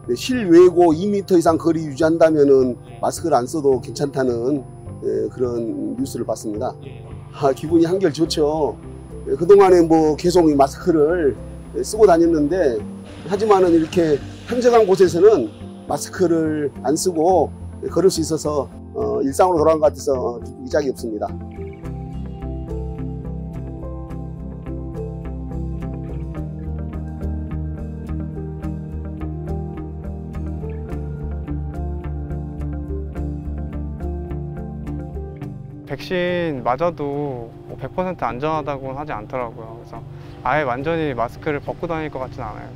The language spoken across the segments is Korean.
네, 실외고 2m 이상 거리 유지한다면은 마스크를 안 써도 괜찮다는 그런 뉴스를 봤습니다. 기분이 한결 좋죠. 그동안에 뭐 계속 이 마스크를 쓰고 다녔는데, 하지만은 이렇게 한적한 곳에서는 마스크를 안 쓰고 걸을 수 있어서 일상으로 돌아간 것 같아서 이작이 없습니다. 백신 맞아도 100% 안전하다고는 하지 않더라고요. 그래서 아예 완전히 마스크를 벗고 다닐 것 같진 않아요.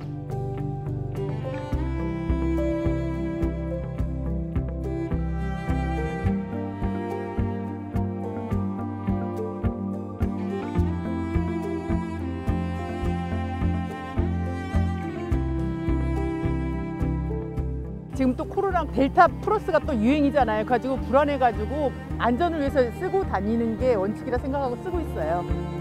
지금 또 코로나 델타 플러스가 또 유행이잖아요. 가지고 불안해가지고 안전을 위해서 쓰고 다니는 게 원칙이라 생각하고 쓰고 있어요.